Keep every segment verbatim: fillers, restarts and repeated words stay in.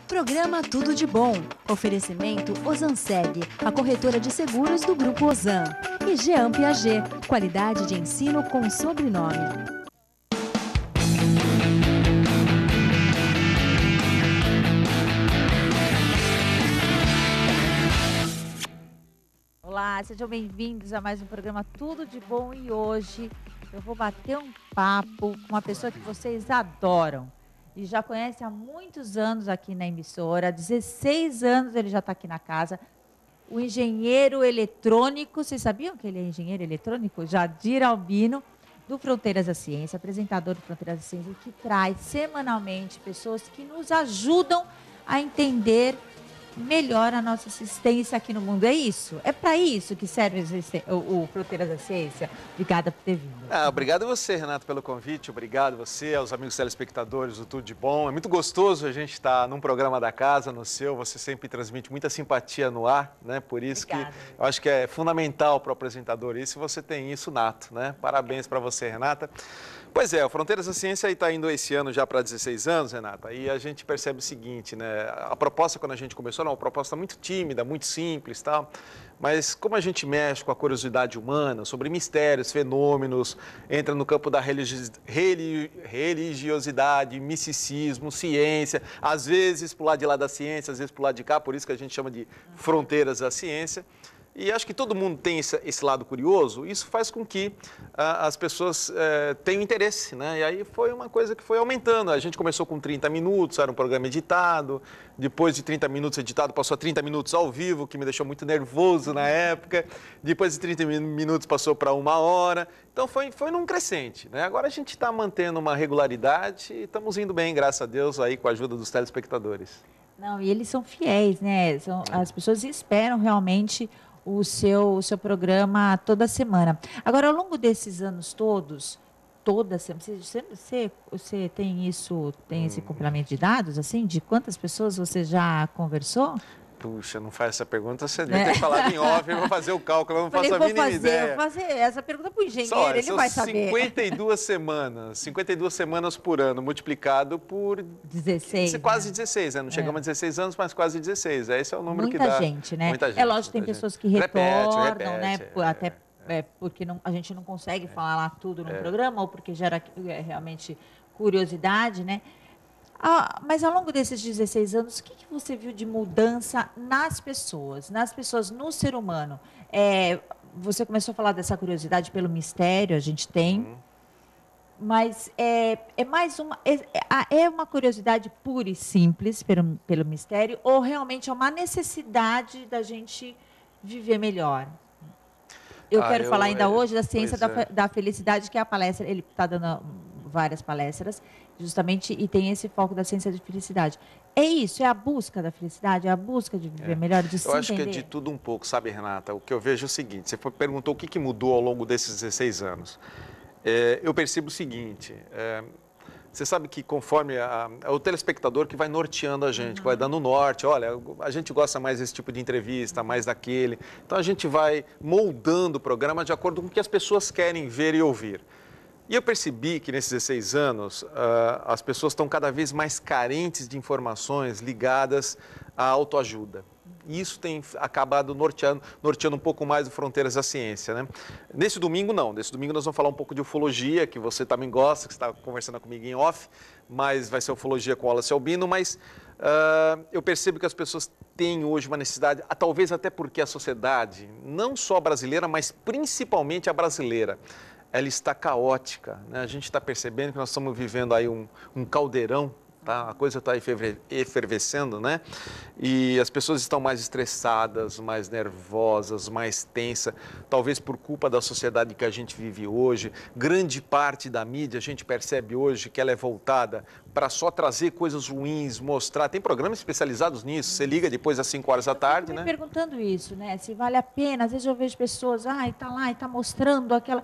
Programa Tudo de Bom. Oferecimento Osanseg, a corretora de seguros do Grupo Osan. E Jean Piaget, qualidade de ensino com sobrenome. Olá, sejam bem-vindos a mais um programa Tudo de Bom. E hoje eu vou bater um papo com uma pessoa que vocês adoram. E já conhece há muitos anos aqui na emissora, há dezesseis anos ele já está aqui na casa. O engenheiro eletrônico, vocês sabiam que ele é engenheiro eletrônico? Jadir Albino, do Fronteiras da Ciência, apresentador do Fronteiras da Ciência, que traz semanalmente pessoas que nos ajudam a entender melhor a nossa assistência aqui no mundo. É isso? É para isso que serve o, o Fronteiras da Ciência? Obrigada por ter vindo. Ah, obrigado a você, Renato, pelo convite. Obrigado a você, aos amigos telespectadores do Tudo de Bom. É muito gostoso a gente estar num programa da casa, no seu. Você sempre transmite muita simpatia no ar, né? Por isso Obrigada. que eu acho que é fundamental para o apresentador isso. E você tem isso nato, né? Parabéns para você, Renata. Pois é, o Fronteiras da Ciência está indo esse ano já para dezesseis anos, Renata, e a gente percebe o seguinte, né? A proposta, quando a gente começou, era uma proposta muito tímida, muito simples, tal, mas como a gente mexe com a curiosidade humana, sobre mistérios, fenômenos, entra no campo da religi religi religiosidade, misticismo, ciência, às vezes para o lado de lá da ciência, às vezes para o lado de cá, por isso que a gente chama de Fronteiras da Ciência. E acho que todo mundo tem esse, esse lado curioso, isso faz com que ah, as pessoas eh, tenham interesse, né? E aí foi uma coisa que foi aumentando. A gente começou com trinta minutos, era um programa editado, depois de trinta minutos editado passou a trinta minutos ao vivo, que me deixou muito nervoso na época, depois de trinta minutos passou para uma hora, então foi, foi num crescente, né? Agora a gente está mantendo uma regularidade e estamos indo bem, graças a Deus, aí com a ajuda dos telespectadores. Não, e eles são fiéis, né? São, as pessoas esperam realmente o seu, o seu programa toda semana. Agora, ao longo desses anos todos, toda semana, você, você, você tem isso, tem esse complemento de dados, assim, de quantas pessoas você já conversou? Puxa, não faz essa pergunta, você deve ter é. falado em off, eu vou fazer o cálculo, eu não faço Falei, a mínima fazer, ideia. Vou fazer essa pergunta para o engenheiro, Só, ele vai saber. cinquenta e duas semanas, cinquenta e duas semanas por ano, multiplicado por... dezesseis. Quase né? dezesseis, né? Não chegamos é. a dezesseis anos, mas quase dezesseis. Esse é o número muita que dá. Gente, né? Muita gente, é lógico, tem gente. pessoas que retornam, repete, repete, né? É, Até é, porque não, a gente não consegue é. falar lá tudo no é. programa, ou porque gera é, realmente curiosidade, né? Ah, mas ao longo desses dezesseis anos, o que, que você viu de mudança nas pessoas, nas pessoas, no ser humano? É, você começou a falar dessa curiosidade pelo mistério, a gente tem, uhum. mas é, é mais uma, é, é uma curiosidade pura e simples pelo, pelo mistério, ou realmente é uma necessidade da gente viver melhor? Eu ah, quero eu, falar ainda é, hoje da ciência da, é. da felicidade, que é a palestra, ele está dando várias palestras, justamente, e tem esse foco da ciência de felicidade. É isso, é a busca da felicidade, é a busca de viver é. melhor, de se Eu acho entender. que é de tudo um pouco, sabe, Renata? O que eu vejo é o seguinte, você perguntou o que, que mudou ao longo desses dezesseis anos. É, eu percebo o seguinte, é, você sabe que conforme a, é o telespectador que vai norteando a gente, uhum. que vai dando norte, olha, a gente gosta mais desse tipo de entrevista, mais daquele, então a gente vai moldando o programa de acordo com o que as pessoas querem ver e ouvir. E eu percebi que nesses dezesseis anos, uh, as pessoas estão cada vez mais carentes de informações ligadas à autoajuda. E isso tem acabado norteando, norteando um pouco mais o Fronteiras da Ciência, né? Nesse domingo, não. Nesse domingo nós vamos falar um pouco de ufologia, que você também gosta, que você está conversando comigo em off, mas vai ser ufologia com Wallace Albino, mas uh, eu percebo que as pessoas têm hoje uma necessidade, talvez até porque a sociedade, não só a brasileira, mas principalmente a brasileira, ela está caótica, né? A gente está percebendo que nós estamos vivendo aí um, um caldeirão, tá? A coisa está efervescendo, né? E as pessoas estão mais estressadas, mais nervosas, mais tensas, talvez por culpa da sociedade que a gente vive hoje. Grande parte da mídia, a gente percebe hoje que ela é voltada para só trazer coisas ruins, mostrar. Tem programas especializados nisso, você liga depois das cinco horas da tarde, eu né? Me perguntando isso, né? Se vale a pena, às vezes eu vejo pessoas, ah, está lá e está mostrando aquela...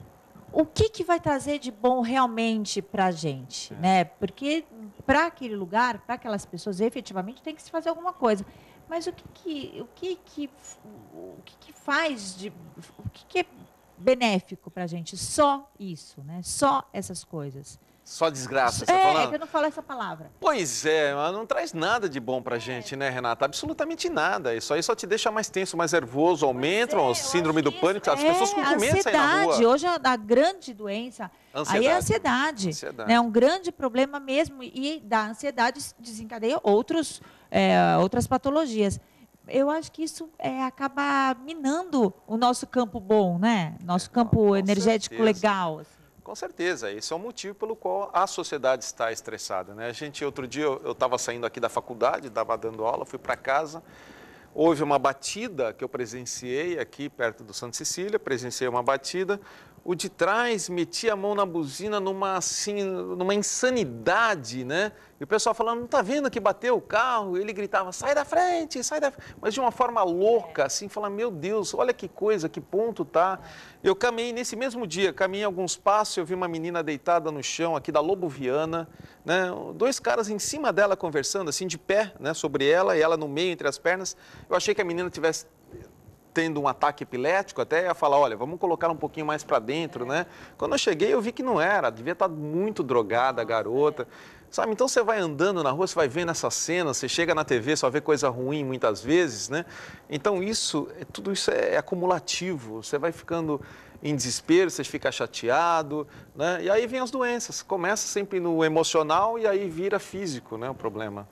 O que, que vai trazer de bom realmente para a gente? É. Né? Porque para aquele lugar, para aquelas pessoas, efetivamente tem que se fazer alguma coisa. Mas o que, que, o que, que, o que, que faz, de, o que, que é benéfico para a gente? Só isso, né? Só essas coisas. Só desgraça, você É, tá falando? é que eu não falo essa palavra. Pois é, mas não traz nada de bom pra gente, né, Renata? Absolutamente nada. Isso aí só te deixa mais tenso, mais nervoso, aumenta Pois é, o eu síndrome acho do que pânico, isso as pessoas ficam com medo de sair na ansiedade. rua. Hoje a, a grande doença aí é a ansiedade. Ansiedade. É né? um grande problema mesmo e da ansiedade desencadeia outros, é, outras patologias. Eu acho que isso é, acaba minando o nosso campo bom, né? Nosso campo Com energético certeza. legal. Assim. Com certeza, esse é o motivo pelo qual a sociedade está estressada, né? A gente, outro dia, eu estava saindo aqui da faculdade, estava dando aula, fui para casa, houve uma batida que eu presenciei aqui perto do Santa Cecília, presenciei uma batida, o de trás metia a mão na buzina numa, assim, numa insanidade, né? E o pessoal falando, não está vendo que bateu o carro? E ele gritava, sai da frente, sai da frente. Mas de uma forma louca, assim, falando, meu Deus, olha que coisa, que ponto tá. Eu caminhei nesse mesmo dia, caminhei alguns passos, eu vi uma menina deitada no chão aqui da Lobo Viana, né? Dois caras em cima dela conversando, assim, de pé, né? Sobre ela e ela no meio, entre as pernas. Eu achei que a menina tivesse tendo um ataque epilético, até ia falar, olha, vamos colocar um pouquinho mais para dentro, né? Quando eu cheguei, eu vi que não era, devia estar muito drogada a garota, sabe? Então você vai andando na rua, você vai vendo essa cena, você chega na T V, só vê coisa ruim muitas vezes, né? Então isso, tudo isso é acumulativo, você vai ficando em desespero, você fica chateado, né? E aí vem as doenças, começa sempre no emocional e aí vira físico, né, o problema.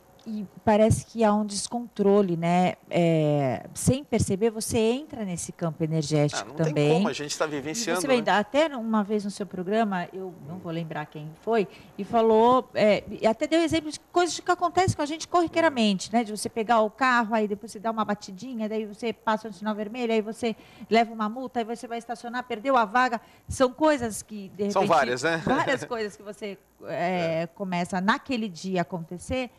E parece que há um descontrole, né? É, sem perceber, você entra nesse campo energético ah, não também. Tem como, a gente está vivenciando. E você vem, né? Até uma vez no seu programa, eu não vou lembrar quem foi, e falou, é, até deu exemplo de coisas que acontecem com a gente corriqueiramente, né? De você pegar o carro, aí depois você dá uma batidinha, daí você passa no sinal vermelho, aí você leva uma multa, aí você vai estacionar, perdeu a vaga. São coisas que, de repente... São várias, né? Várias coisas que você é, é. começa naquele dia a acontecer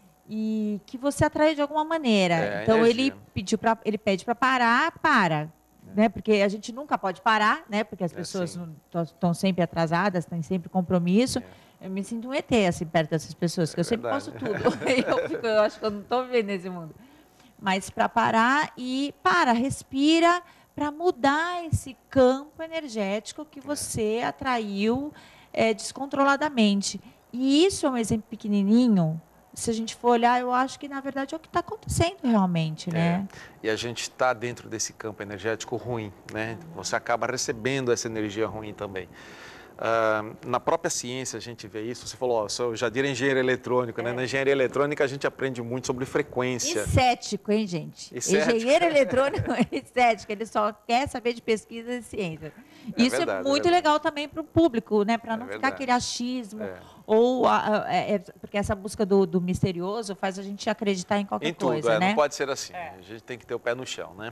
e que você atraiu de alguma maneira. É, então energia. ele pediu para ele pede para parar, para, é. né? Porque a gente nunca pode parar, né? Porque as pessoas estão é, sempre atrasadas, têm sempre compromisso. É. Eu me sinto um E T assim perto dessas pessoas, que é eu sempre posso tudo. eu, fico, eu acho que eu não estou vivendo nesse mundo. Mas para parar e para, respira, para mudar esse campo energético que você é. atraiu é, descontroladamente. E isso é um exemplo pequenininho. Se a gente for olhar, eu acho que, na verdade, é o que está acontecendo realmente, né? É. E a gente está dentro desse campo energético ruim, né? Você acaba recebendo essa energia ruim também. Uh, na própria ciência a gente vê isso. Você falou, ó, sou Jadir é engenheiro eletrônico, é. né? Na engenharia eletrônica a gente aprende muito sobre frequência. E cético, hein, gente? E cético. Engenheiro eletrônico e cético, ele só quer saber de pesquisa e ciência. É isso verdade, é muito é legal também para o público, né? Para não é ficar verdade. aquele achismo. É. Ou a, a, é, porque essa busca do, do misterioso faz a gente acreditar em qualquer em tudo, coisa, é, né? Não pode ser assim. É. A gente tem que ter o pé no chão, né?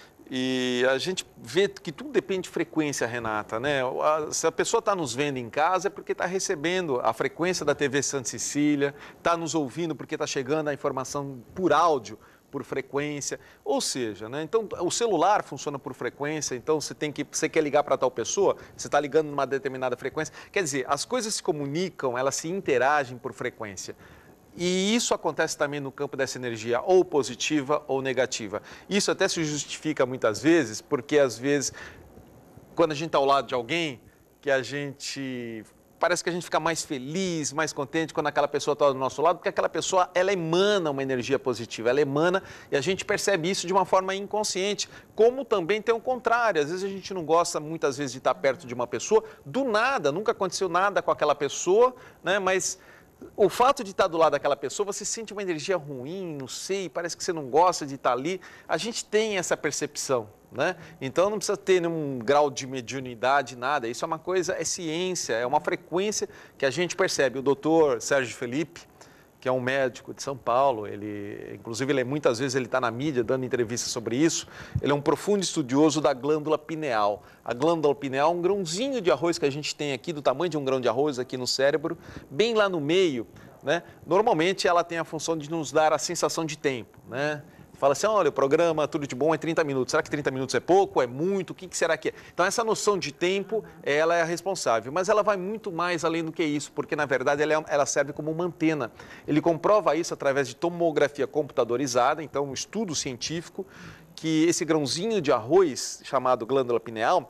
E a gente vê que tudo depende de frequência, Renata, né? Se a pessoa está nos vendo em casa é porque está recebendo a frequência da T V Santa Cecília, está nos ouvindo porque está chegando a informação por áudio, por frequência, ou seja, né? Então o celular funciona por frequência, então você tem que, você quer ligar para tal pessoa, você está ligando numa determinada frequência, quer dizer, as coisas se comunicam, elas se interagem por frequência. E isso acontece também no campo dessa energia, ou positiva ou negativa. Isso até se justifica muitas vezes, porque às vezes, quando a gente está ao lado de alguém, que a gente... Parece que a gente fica mais feliz, mais contente quando aquela pessoa está do nosso lado, porque aquela pessoa, ela emana uma energia positiva, ela emana e a gente percebe isso de uma forma inconsciente, como também tem o contrário. Às vezes a gente não gosta muitas vezes de estar perto de uma pessoa, do nada, nunca aconteceu nada com aquela pessoa, né? Mas o fato de estar do lado daquela pessoa, você sente uma energia ruim, não sei, parece que você não gosta de estar ali. A gente tem essa percepção, né? Então não precisa ter nenhum grau de mediunidade, nada. Isso é uma coisa, é ciência, é uma frequência que a gente percebe. O doutor Sérgio Felipe, que é um médico de São Paulo, ele, inclusive, ele, muitas vezes ele está na mídia dando entrevistas sobre isso, ele é um profundo estudioso da glândula pineal. A glândula pineal é um grãozinho de arroz que a gente tem aqui, do tamanho de um grão de arroz aqui no cérebro, bem lá no meio, né? Normalmente ela tem a função de nos dar a sensação de tempo, né? Fala assim, olha, o programa Tudo de Bom é trinta minutos. Será que trinta minutos é pouco? É muito? O que, que será que é? Então, essa noção de tempo, ela é a responsável. Mas ela vai muito mais além do que isso, porque, na verdade, ela, é, ela serve como uma antena. Ele comprova isso através de tomografia computadorizada, então, um estudo científico, que esse grãozinho de arroz, chamado glândula pineal,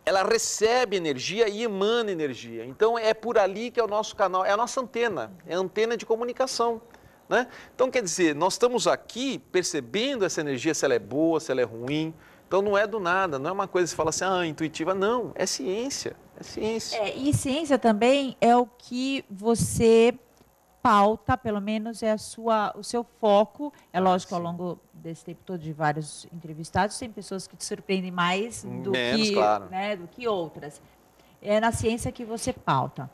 ela recebe energia e emana energia. Então, é por ali que é o nosso canal, é a nossa antena, é a antena de comunicação. Né? Então, quer dizer, nós estamos aqui percebendo essa energia, se ela é boa, se ela é ruim. Então, não é do nada, não é uma coisa que você fala assim, ah, intuitiva. Não, é ciência, é ciência. É, e ciência também é o que você pauta, pelo menos é a sua, o seu foco. É lógico, ao longo desse tempo todo de vários entrevistados, tem pessoas que te surpreendem mais do, Menos, que, claro. né, do que outras. É na ciência que você pauta.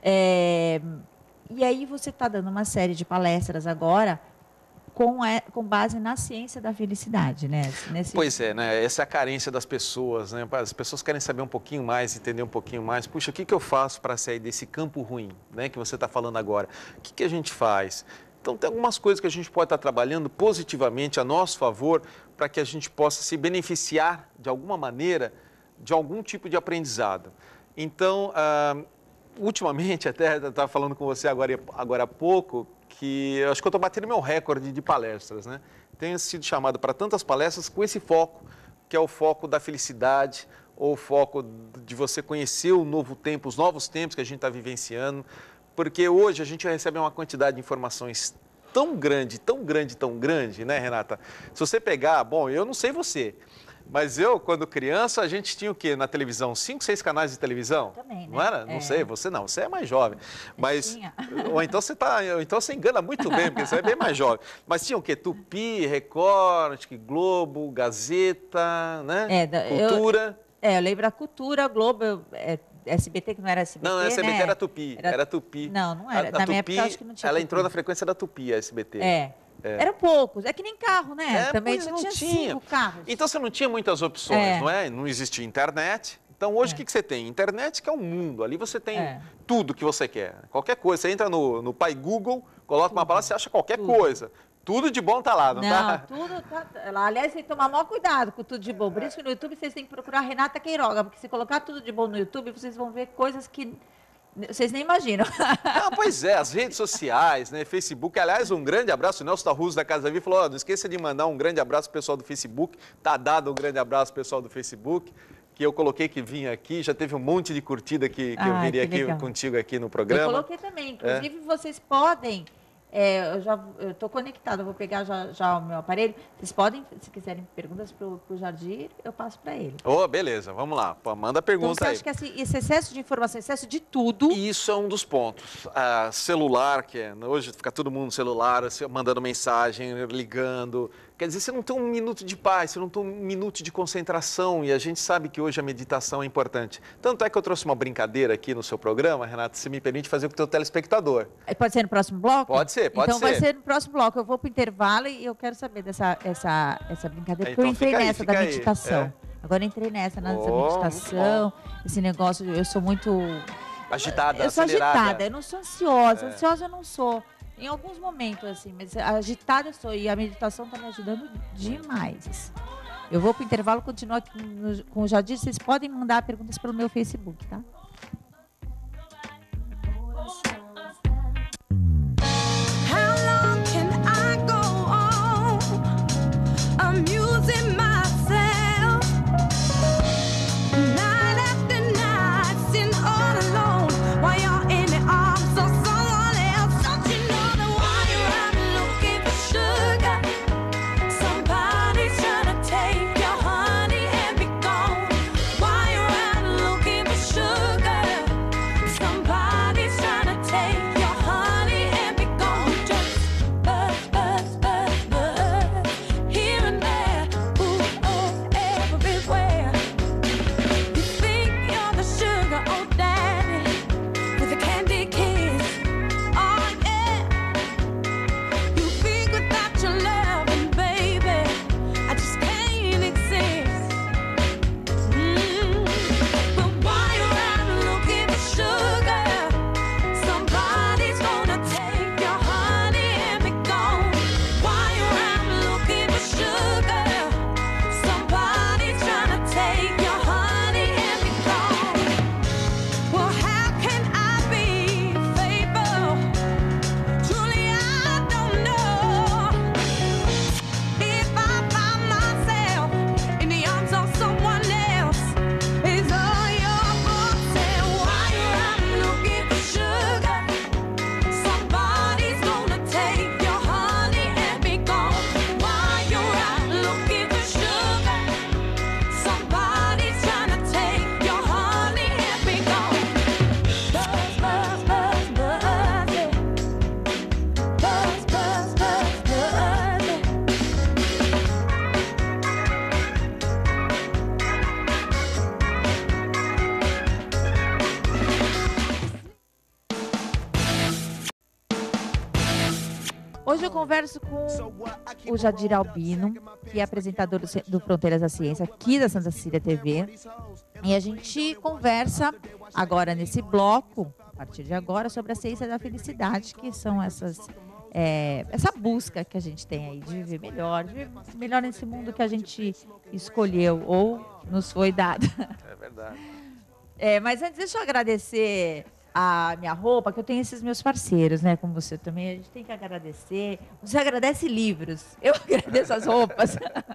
É, e aí você está dando uma série de palestras agora com, é, com base na ciência da felicidade, né? Nesse... Pois é, né? Essa é a carência das pessoas, né? As pessoas querem saber um pouquinho mais, entender um pouquinho mais. Puxa, o que, que eu faço para sair desse campo ruim, né? Que você está falando agora? O que, que a gente faz? Então, tem algumas coisas que a gente pode estar trabalhando positivamente a nosso favor para que a gente possa se beneficiar, de alguma maneira, de algum tipo de aprendizado. Então, ah, ultimamente, até estava falando com você agora, agora há pouco, que eu acho que eu estou batendo meu recorde de palestras, né? Tenho sido chamado para tantas palestras com esse foco, que é o foco da felicidade, ou o foco de você conhecer o novo tempo, os novos tempos que a gente está vivenciando, porque hoje a gente recebe uma quantidade de informações tão grande, tão grande, tão grande, né, Renata? Se você pegar, bom, eu não sei você, mas eu, quando criança, a gente tinha o quê na televisão? Cinco, seis canais de televisão? Também, né? Não era? Não é. sei, você não, você é mais jovem. Mas, tinha. ou então você tá, ou então você engana muito bem, porque você é bem mais jovem. Mas tinha o quê? Tupi, Record, acho que Globo, Gazeta, né? É, da, Cultura. Eu, é, eu lembro a Cultura, Globo, eu, é, S B T, que não era S B T, Não, a S B T né? era Tupi, era, era Tupi. Não, não era. A, a Na Tupi, minha época, eu acho que não tinha ela Tupi. entrou na frequência da Tupi, a S B T. É. É. Eram poucos. É que nem carro, né? É, Também pois tinha, não tinha tinha. cinco carros. Então você não tinha muitas opções, É. não é? Não existia internet. Então hoje o É. que, que você tem? Internet que é um mundo. Ali você tem É. tudo que você quer. Qualquer coisa. Você entra no, no Pai Google, coloca uma palavra, você acha qualquer Tudo. coisa. Tudo de bom tá lá, não, Não, tá? tudo tá... lá, aliás, tem que tomar maior cuidado com tudo de bom. Por isso que no YouTube vocês têm que procurar Renata Queiroga, porque se colocar tudo de bom no YouTube, vocês vão ver coisas que vocês nem imaginam. Ah, pois é, as redes sociais, né? Facebook. Aliás, um grande abraço. O Nelson Tarruso da Casa Viva falou: oh, não esqueça de mandar um grande abraço pro pessoal do Facebook. Tá dado um grande abraço pro pessoal do Facebook. Que eu coloquei que vinha aqui, já teve um monte de curtida que, que eu Ai, viria que aqui legal. contigo aqui no programa. Eu coloquei também. Inclusive, vocês podem... É, eu já estou conectada, eu vou pegar já, já o meu aparelho. Vocês podem, se quiserem perguntas para o Jardim, eu passo para ele. Ô, oh, beleza, vamos lá. Pô, manda Então, pergunta você aí. acha que esse, esse excesso de informação, excesso de tudo... E isso é um dos pontos. Ah, celular, que é, hoje fica todo mundo no celular, você mandando mensagem, ligando. Quer dizer, você não tem um minuto de paz, você não tem um minuto de concentração. E a gente sabe que hoje a meditação é importante. Tanto é que eu trouxe uma brincadeira aqui no seu programa, Renata, se me permite fazer com o teu telespectador. Pode ser no próximo bloco? Pode ser, pode então, ser. Então vai ser no próximo bloco. Eu vou para o intervalo e eu quero saber dessa essa, essa brincadeira, porque Então eu entrei fica aí, nessa fica da aí. meditação. É. Agora eu entrei nessa, nessa Oh, meditação, esse negócio, eu sou muito... Agitada, Eu sou acelerada. agitada, eu não sou ansiosa. É. Ansiosa eu não sou. Em alguns momentos, assim, mas agitada eu sou. E a meditação está me ajudando demais. Eu vou para o intervalo, continuo aqui no, com o Jadir. Vocês podem mandar perguntas pelo meu Facebook, tá? How long can I go on amusing myself? Night after night, sitting all alone while you're in the arms of someone else. Don't you know that while you're out looking for sugar, somebody's trying to take your honey and be gone. While you're out looking for sugar. Hoje eu converso com o Jadir Albino, que é apresentador do, Ce- do Fronteiras da Ciência aqui da Santa Cecília T V. E a gente conversa agora nesse bloco, a partir de agora, sobre a ciência da felicidade, que são essas, é, essa busca que a gente tem aí de viver melhor, de viver melhor nesse mundo que a gente escolheu ou nos foi dado. É verdade. É, mas antes, deixa eu agradecer a minha roupa, que eu tenho esses meus parceiros, né? Como você também, a gente tem que agradecer. Você agradece livros, eu agradeço as roupas.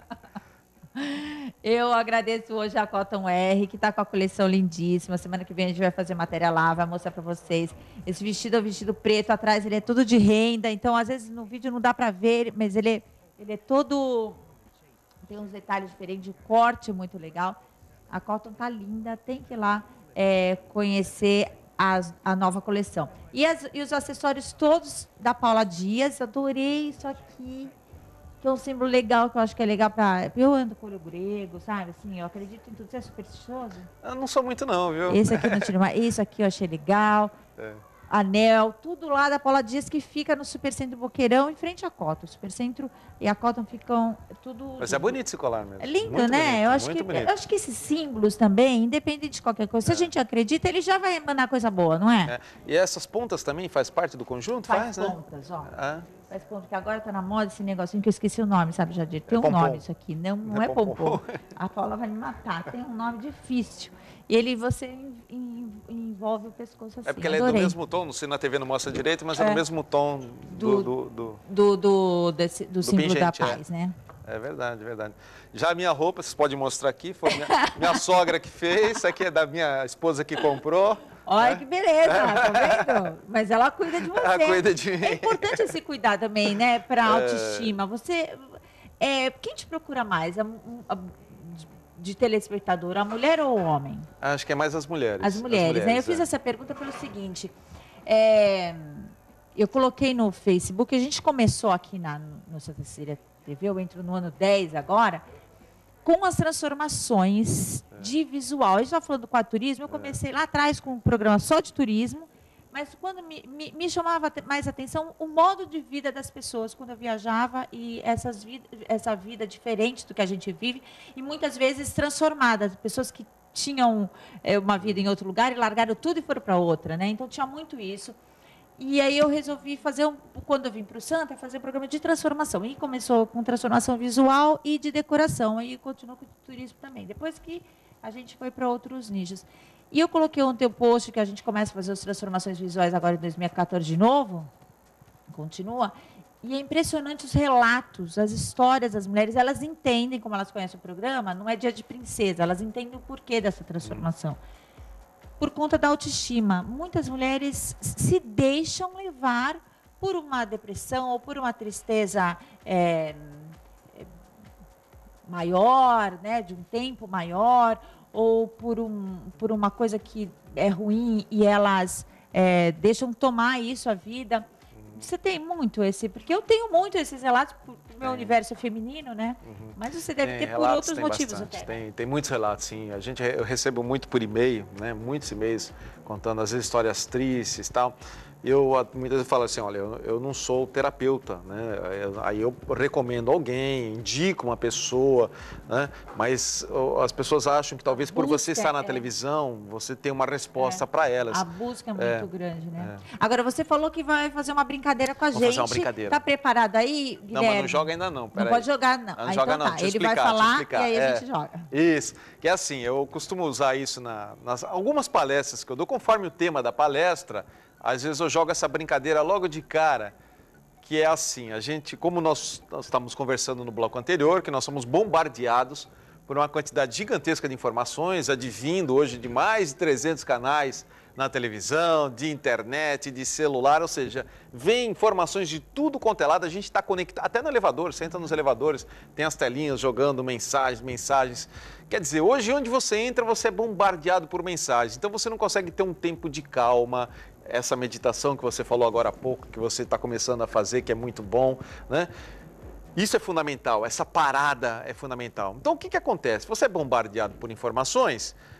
Eu agradeço hoje a Cotton R, que está com a coleção lindíssima. Semana que vem a gente vai fazer matéria lá, vai mostrar para vocês. Esse vestido é um vestido preto, atrás ele é todo de renda, então às vezes no vídeo não dá para ver, mas ele é, ele é todo... Tem uns detalhes diferentes, de corte muito legal. A Cotton tá linda, tem que ir lá é, conhecer as- a nova coleção. E, as- e os acessórios todos da Paula Dias, adorei isso aqui, que é um símbolo legal, que eu acho que é legal para... Eu ando com olho grego, sabe? Assim, eu acredito em tudo. Você é supersticioso? Eu não sou muito não, viu? Esse aqui não tira mais. Isso aqui eu achei legal. É. Anel, tudo lá da Paula Dias, que fica no Supercentro Boqueirão, em frente à Cotton. O Supercentro e a Cotton ficam tudo... Mas é bonito esse colar mesmo. É lindo, Muito né? bonito, eu, acho muito que, bonito. eu acho que esses símbolos também, independente de qualquer coisa, se a gente acredita, ele já vai emanar coisa boa, não é? É. E essas pontas também faz parte do conjunto? Faz, Faz né? pontas, ó. Ah, Faz pontas, que agora tá na moda esse negocinho que eu esqueci o nome, sabe, Jadir? Tem É um pompom. nome isso aqui. Não, não É é pompom. pompom. A Paula vai me matar. Tem um nome difícil. E ele, você en- en- envolve o pescoço assim. é porque ela é do Adorei. mesmo tom, não sei, na T V não mostra direito, mas é, É. do mesmo tom Do- do... do- do- Do, do, desse- do símbolo da pingente, é. paz, né? É verdade, é verdade. Já a minha roupa, vocês podem mostrar aqui, foi minha, minha sogra que fez, isso aqui é da minha esposa que comprou. Olha que beleza, tá vendo? Mas ela cuida de você. Ela cuida de mim. É importante esse cuidar também, né? Para autoestima. Você, é, quem te procura mais? A- a- de- de telespectador, a mulher ou o homem? Acho que é mais as mulheres. As mulheres, né? Eu fiz é. essa pergunta pelo seguinte. é, eu coloquei no Facebook, a gente começou aqui na, no Santa Cecília T V, eu entro no ano dez agora, com as transformações de visual. A gente estava falando do quadro turismo, eu comecei lá atrás com um programa só de turismo, mas quando me, me, me chamava te- mais atenção o modo de vida das pessoas quando eu viajava e essas vid essa vida diferente do que a gente vive e muitas vezes transformada. Pessoas que tinham é, uma vida em outro lugar e largaram tudo e foram para outra, né? Então tinha muito isso. E aí eu resolvi fazer, um, quando eu vim para o Santa, fazer um programa de transformação. E começou com transformação visual e de decoração. Aí continuou com o turismo também. Depois que a gente foi para outros nichos. E eu coloquei ontem um post que a gente começa a fazer as transformações visuais agora em dois mil e quatorze de novo. Continua. E é impressionante os relatos, as histórias das mulheres. Elas entendem, como elas conhecem o programa, não é dia de princesa. Elas entendem o porquê dessa transformação. Por conta da autoestima. Muitas mulheres se deixam levar por uma depressão ou por uma tristeza é, é, maior, né, de um tempo maior, ou por, um, por uma coisa que é ruim e elas é, deixam tomar isso a vida. Você tem muito esse, porque eu tenho muito esses relatos, porque o meu Tem. universo é feminino, né? Mas você deve Tem ter por relatos, outros tem motivos bastante, até. Tem, tem muitos relatos, sim. A gente, eu recebo muito por e-mail, né? Muitos e-mails contando, às vezes, histórias tristes e tal. Eu a- muitas vezes falo assim, olha, eu, eu não sou terapeuta, né? Eu- Aí eu recomendo alguém, indico uma pessoa, né? Mas ó, as pessoas acham que talvez por você Busca, estar na é. televisão, você tem uma resposta É. para elas. A busca é muito É, grande, né? Agora, você falou que vai fazer uma brincadeira com a Vou gente. fazer uma brincadeira. Tá preparado aí, Guilherme? Não, mas não joga ainda não, Não peraí. pode jogar, não. Ah, não Ah, joga então não, tá. deixa eu Ele explicar, vai deixa eu falar explicar. e aí a É. gente joga. Isso, que é assim, eu costumo usar isso na, nas algumas palestras que eu dou, conforme o tema da palestra, às vezes eu jogo essa brincadeira logo de cara, que é assim, a gente, como nós, nós estávamos conversando no bloco anterior, que nós somos bombardeados por uma quantidade gigantesca de informações, advindo hoje de mais de trezentos canais na televisão, de internet, de celular, ou seja, vem informações de tudo quanto é lado, a gente está conectado, até no elevador, você entra nos elevadores, tem as telinhas jogando mensagens, mensagens. Quer dizer, hoje onde você entra, você é bombardeado por mensagens, então você não consegue ter um tempo de calma, essa meditação que você falou agora há pouco, que você está começando a fazer, que é muito bom, né? Isso é fundamental, essa parada é fundamental. Então, o que, que acontece? Você é bombardeado por informações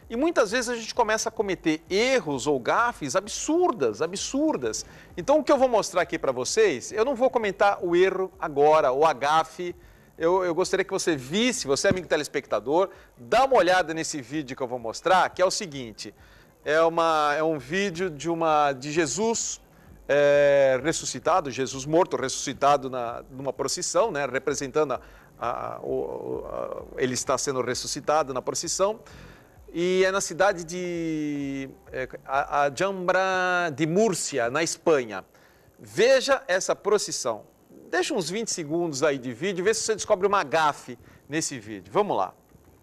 E muitas vezes a gente começa a cometer erros ou gafes absurdas, absurdas. Então, o que eu vou mostrar aqui para vocês, eu não vou comentar o erro agora, ou a gafe. Eu, eu gostaria que você visse, você amigo telespectador, dá uma olhada nesse vídeo que eu vou mostrar, que é o seguinte, é, uma, é um vídeo de, uma, de Jesus é, ressuscitado, Jesus morto, ressuscitado na, numa procissão, né, representando, a, a, o, a, ele está sendo ressuscitado na procissão, e é na cidade de é, a, a Jambra de Múrcia, na Espanha. Veja essa procissão. Deixa uns vinte segundos aí de vídeo, vê se você descobre uma gafe nesse vídeo. Vamos lá.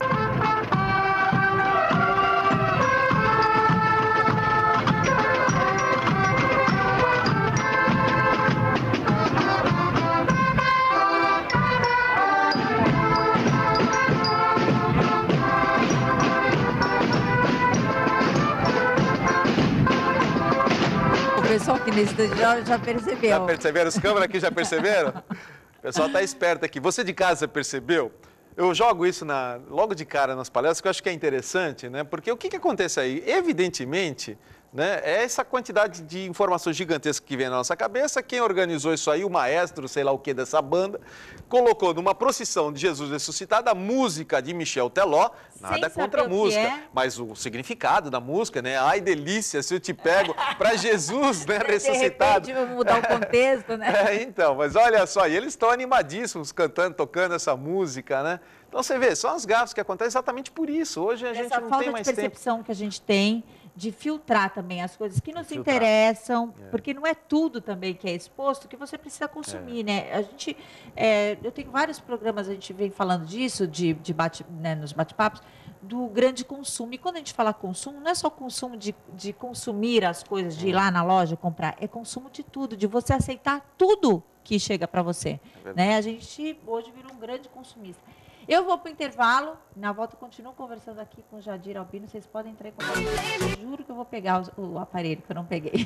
O pessoal aqui nesse estúdio já, já percebeu. Já perceberam? Os câmeras aqui já perceberam? O pessoal está esperto aqui. Você de casa percebeu? Eu jogo isso na, logo de cara nas palestras, que eu acho que é interessante, né? Porque o que, que acontece aí? Evidentemente, né, é essa quantidade de informações gigantescas que vem na nossa cabeça. Quem organizou isso aí, o maestro, sei lá o que dessa banda, colocou numa procissão de Jesus ressuscitado a música de Michel Teló, nada contra a música, é. mas o significado da música, né? Ai, delícia, se eu te pego para Jesus, né, ressuscitado. De repente, mudar o contexto, né? É, então, mas olha só, e eles estão animadíssimos cantando, tocando essa música, né? Então você vê, são as gafes que acontecem exatamente por isso. Hoje a gente Essa não falta tem mais de percepção tempo. que a gente tem de filtrar também as coisas que nos Filtrar. interessam, É. porque não é tudo também que é exposto que você precisa consumir, É. né? A gente, é, eu tenho vários programas, a gente vem falando disso, de, de bate, né, nos bate-papos, do grande consumo. E quando a gente fala consumo, não é só consumo de, de consumir as coisas, de ir lá na loja comprar, é consumo de tudo, de você aceitar tudo que chega para você. É Né? A gente hoje virou um grande consumista. Eu vou para o intervalo, na volta eu continuo conversando aqui com o Jadir Albino, vocês podem entrar em contato. Eu juro que eu vou pegar o, o aparelho que eu não peguei.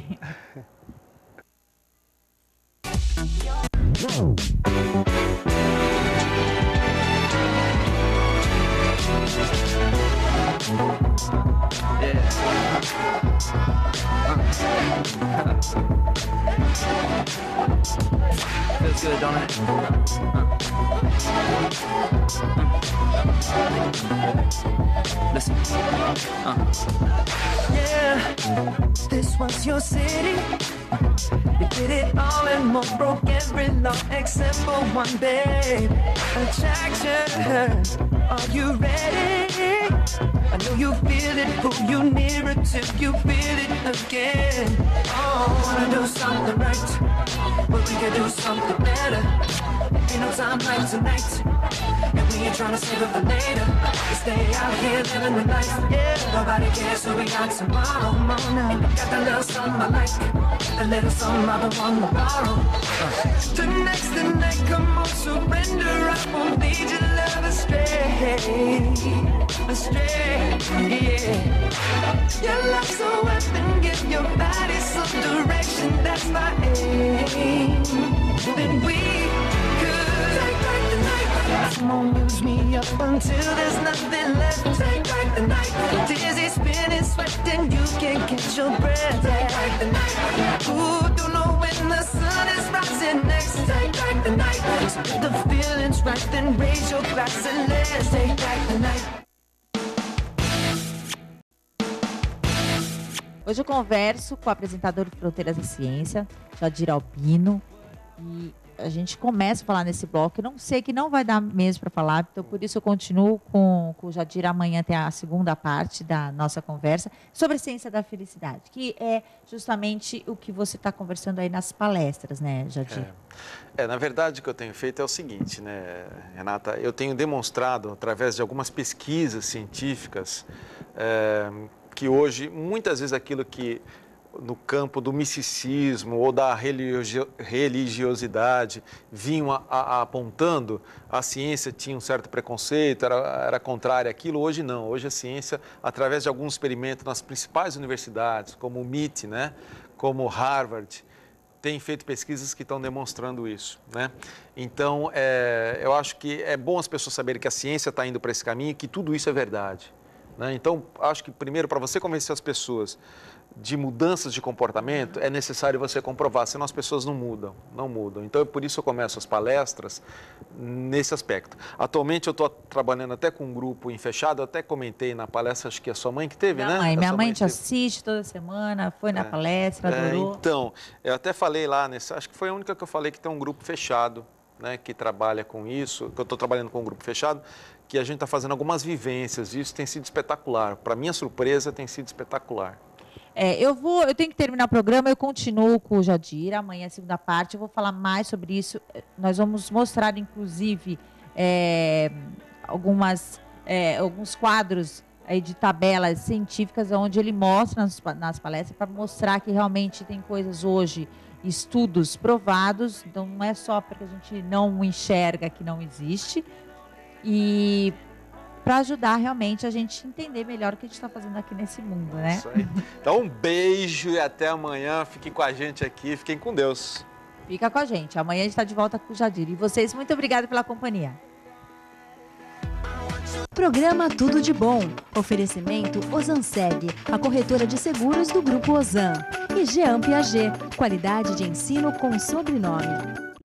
Feels good, don't it? Listen. Uh. Yeah, this was your city. You did it all and more, broke every law except for one, babe. Attraction, are you ready? I know you feel it, pull you nearer till you feel it again. Oh, wanna do something right, but we can do something better. Ain't no time like tonight, and we ain't tryna save it for later. We stay out here living the life, yeah. Nobody cares who we got tomorrow. And you got that little something I like, a little something I've been wanting to borrow. Tonight's the night, come on, surrender. I won't lead your love astray, astray, yeah. Your love's a weapon, give your body some direction. That's my aim. Then we could take back the night. Come on, use me up until there's nothing left. Take back the night. Dizzy, spinning, sweating, you can't catch your breath. Take back the night. Ooh, don't know when the sun is rising next. Take back the night. So if the feeling's right, then raise your glass and let's take back the night. Hoje eu converso com o apresentador do Fronteiras da Ciência, Jadir Albino, e a gente começa a falar nesse bloco. Eu não sei que não vai dar mesmo para falar, então por isso eu continuo com, com o Jadir amanhã até a segunda parte da nossa conversa sobre a ciência da felicidade, que é justamente o que você está conversando aí nas palestras, né, Jadir? É. É, na verdade, o que eu tenho feito é o seguinte, né, Renata? Eu tenho demonstrado, através de algumas pesquisas científicas, é, que hoje, muitas vezes, aquilo que no campo do misticismo ou da religio- religiosidade vinham a, a, apontando, a ciência tinha um certo preconceito, era, era contrária àquilo. Hoje não, hoje a ciência, através de alguns experimentos nas principais universidades, como o M I T, né, como Harvard, tem feito pesquisas que estão demonstrando isso, né? Então, é, eu acho que é bom as pessoas saberem que a ciência está indo para esse caminho e que tudo isso é verdade. né? Então, acho que primeiro, para você convencer as pessoas de mudanças de comportamento, é necessário você comprovar, senão as pessoas não mudam, não mudam. Então, é por isso que eu começo as palestras nesse aspecto. Atualmente, eu estou trabalhando até com um grupo em fechado, eu até comentei na palestra, acho que é a sua mãe que teve, Minha né? mãe, A minha sua mãe te teve. assiste toda semana, foi na É. palestra, É, adorou. então, eu até falei lá, nesse, acho que foi a única que eu falei que tem um grupo fechado, né, que trabalha com isso, que eu estou trabalhando com um grupo fechado, que a gente está fazendo algumas vivências, e isso tem sido espetacular. Para minha surpresa, tem sido espetacular. É, eu vou, eu tenho que terminar o programa, eu continuo com o Jadir, amanhã, segunda parte, eu vou falar mais sobre isso. Nós vamos mostrar, inclusive, é, algumas, é, alguns quadros aí de tabelas científicas, onde ele mostra nas, nas palestras, para mostrar que realmente tem coisas hoje, estudos provados, então não é só porque a gente não enxerga que não existe, e para ajudar realmente a gente entender melhor o que a gente está fazendo aqui nesse mundo, né? Isso aí. Então, um beijo e até amanhã. Fiquem com a gente aqui, fiquem com Deus. Fica com a gente. Amanhã a gente está de volta com o Jadir. E vocês, muito obrigada pela companhia. Programa Tudo de Bom. Oferecimento Osanseg, a corretora de seguros do Grupo Ozan. E Jean Piaget, qualidade de ensino com sobrenome.